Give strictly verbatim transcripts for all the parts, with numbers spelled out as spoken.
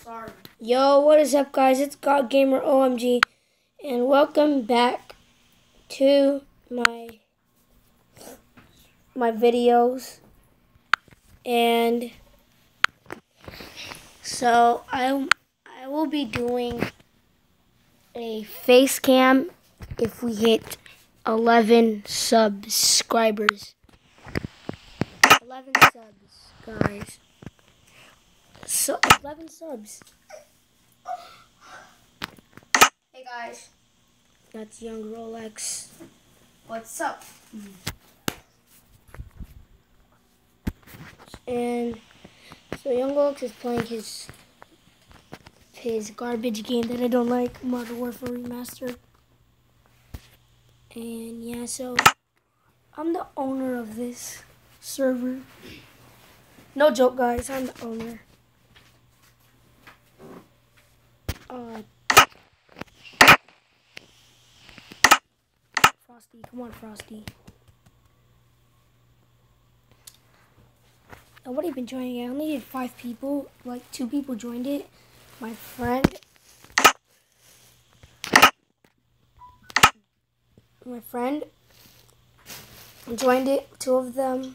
sorry. Yo, what is up, guys? It's God Gamer O M G, and welcome back to my my videos. And so I I will be doing a face cam if we hit eleven subscribers. eleven subs, guys. So eleven subs. Hey guys, That's young Rolex. what's up? And so young Rolex is playing his his garbage game that I don't like, Modern Warfare Remastered. And yeah, so I'm the owner of this server. No joke, guys, I'm the owner. Uh, Frosty, come on, Frosty. Nobody been joining it. I only did five people. Like two people joined it. My friend, my friend joined it. Two of them.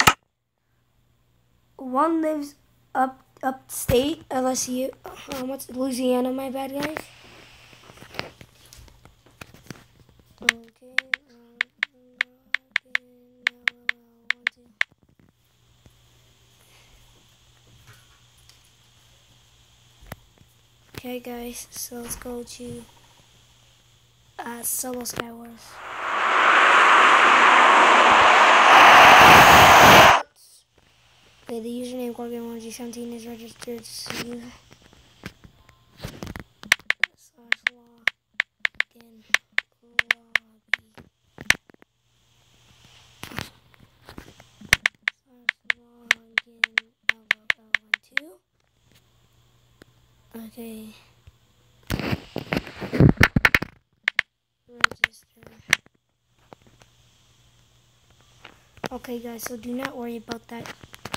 One lives up upstate, L S U. Um, what's Louisiana? My bad, guys. Okay. Okay, guys. So let's go to uh, Solo Skywars. Okay, the username Gorgon one G seventeen is registered to you. Slash login lobby. Slash login L O L one two. Okay. Register. Okay, guys, so do not worry about that.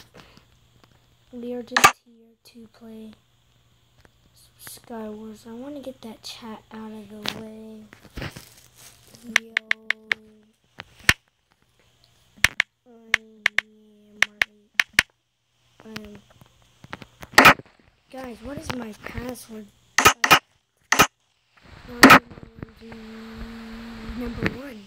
We are just here to play Skywars. I want to get that chat out of the way. Yo. Um, guys, what is my password? Number one.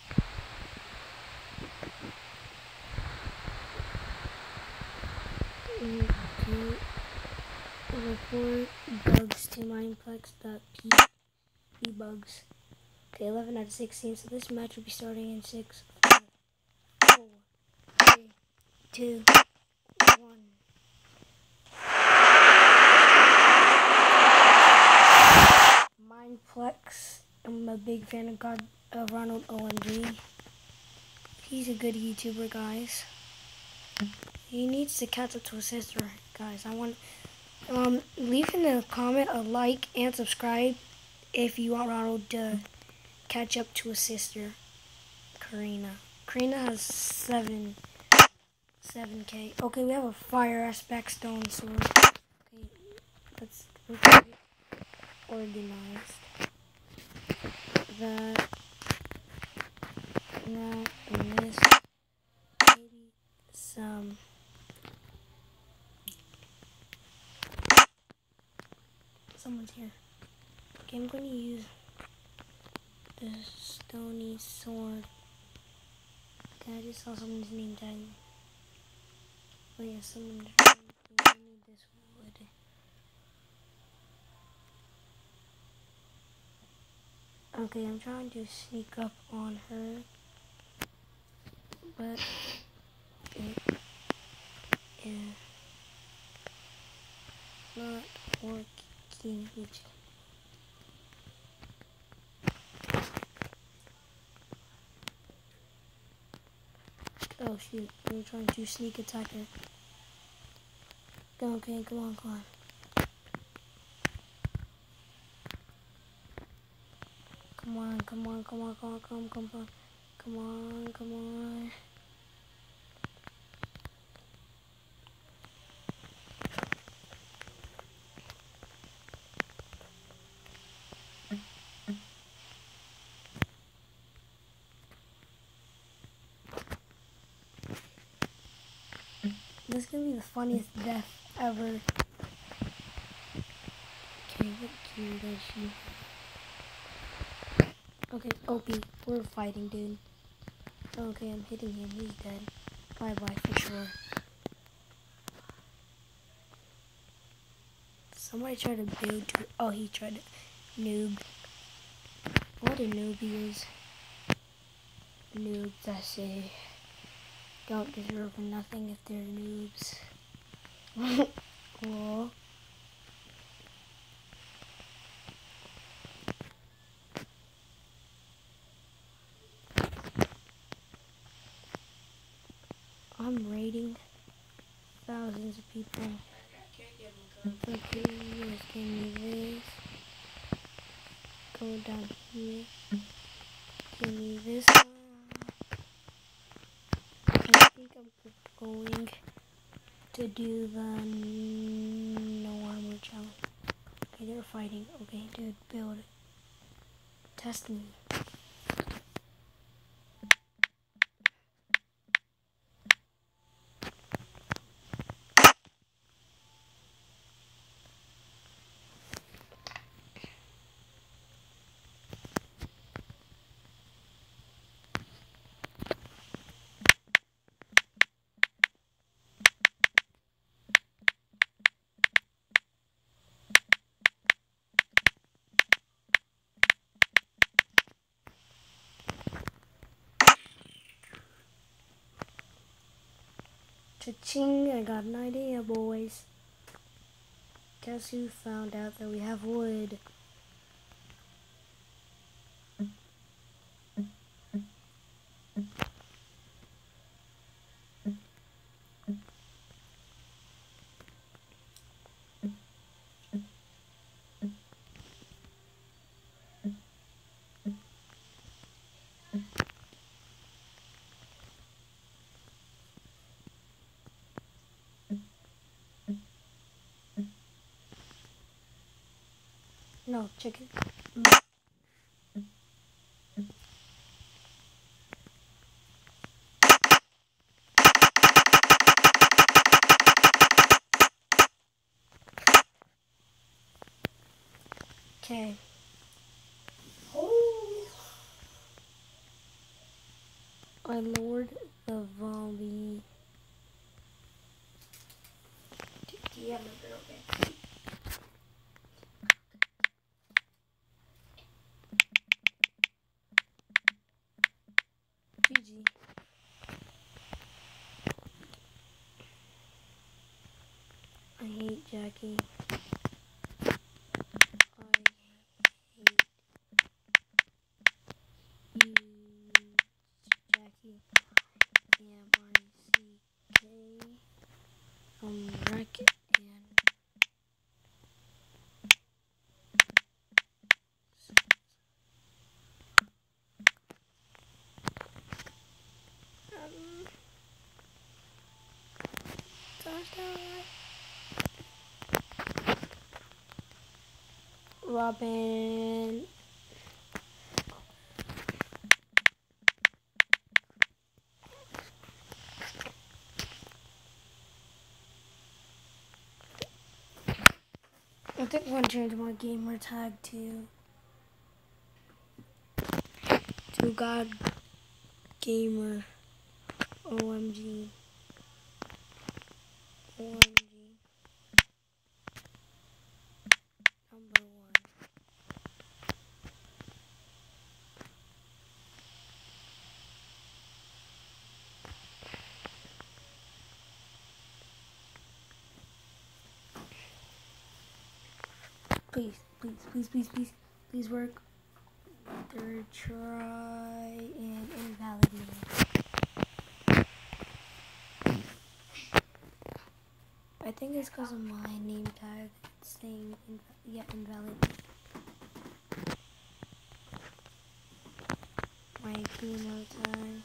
Okay. Report bugs to mineplex.p bugs. Okay, eleven out of sixteen. So this match will be starting in six, five, four, three, two, one. Mineplex. I'm a big fan of God of Ronald O M G. He's a good YouTuber, guys. He needs to catch up to his sister, guys. I want um leave in the comment a like and subscribe if you want Ronald to catch up to his sister, Karina. Karina has seven seven K. Okay, we have a fire aspect stone sword. Okay, let's look at it organized. That that and this. Maybe some someone's here. Okay, I'm going to use the stony sword. Okay, I just saw someone's name tag. Oh yeah, someone I need this wood. Okay, I'm trying to sneak up on her, but it is not working. Oh shoot, we're trying to sneak attack her. Okay, come on, come on. Come on, come on, come on, come on, come on, come on, come on, come on. this is gonna be the funniest death ever. Okay, what game does she? Okay, Opie, we're fighting, dude. Okay, I'm hitting him. He's dead. Bye bye for sure. Somebody tried to build to. Oh, he tried to noob. What a noob he is. Noobs, I say, don't deserve nothing if they're noobs. Cool. I'm raiding thousands of people. Okay, let's give me this. Go down here. Give me this one. I think I'm going to do the no armor challenge. Okay, they're fighting. Okay, dude, build. Test me. Cha-ching, I got an idea, boys. Guess who found out that we have wood? No, chicken. Mm. Okay. Oh. I lowered the volume. Do you have a girl okay? G G. I hate Jackie. I hate you, Jackie. M R C K. Um, Wreck and um, Robin. I think I'm gonna change my gamer tag to to God Gamer. O M G. O M G. Number one. Please, please, please, please, please, please work. Third try and invalid name. I think it's because of my name tag saying inv yeah, invalid. My keynote time.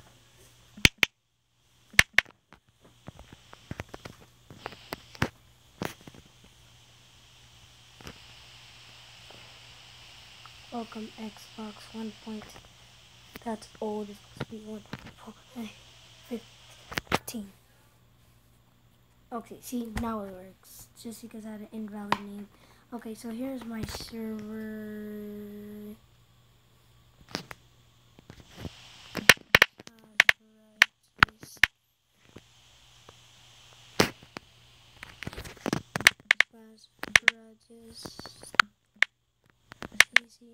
Welcome Xbox one point. That's old. It's supposed to be one point fifteen. Okay, see, now it works. Just because I had an invalid name. Okay, so here's my server. Rajesh. Easy.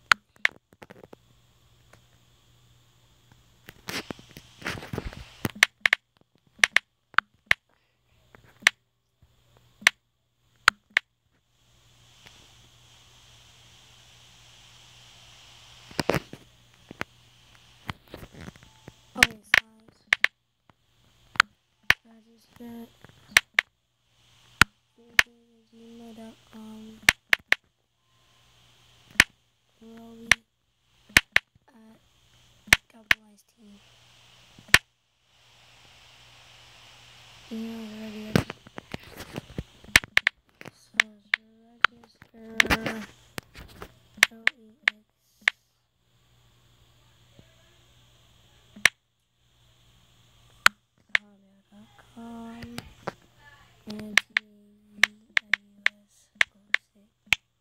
Okay, size. Register. gmail dot com. Roly at capitalized T. Email ready. So register. L E X. hotmail dot com. And T A V I U S oh six.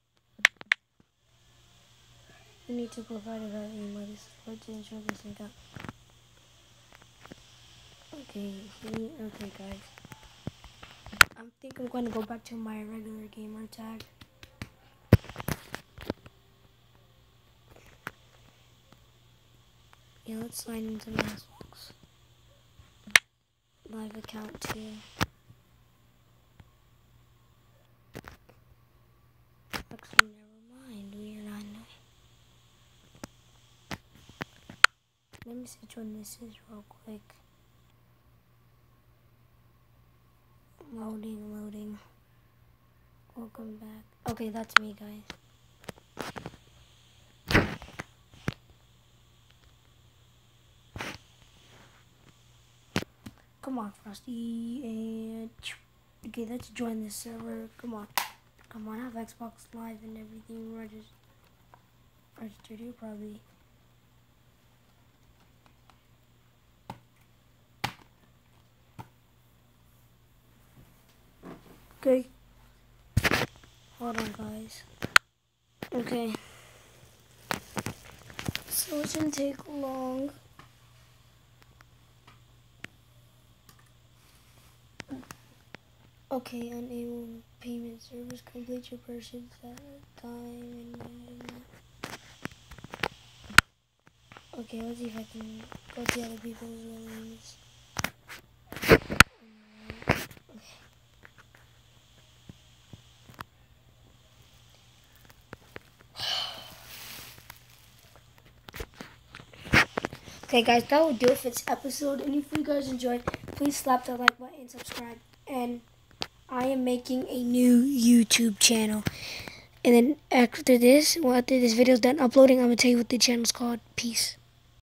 You need to provide a valid email to support to ensure this account. Okay, okay guys. I think I'm going to go back to my regular gamer tag. Yeah, let's sign into Xbox Live account too. Actually, never mind. We are not knowing. Let me see which one this is real quick. Loading, loading. Welcome back. Okay, that's me, guys. Come on, Frosty. And okay, let's join this server. Come on. Come on, I have Xbox Live and everything registered. Registered here, probably. Okay. Hold on, guys. Okay. So it shouldn't take long. Okay, unable payment service. Complete your purchase at time. And okay, let's see if I can go to other people's names. Okay, guys, that will do it for this episode. And if you guys enjoyed, please slap the like button and subscribe. And I am making a new YouTube channel. And then after this, well, after this video is done uploading, I'm going to tell you what the channel is called. Peace.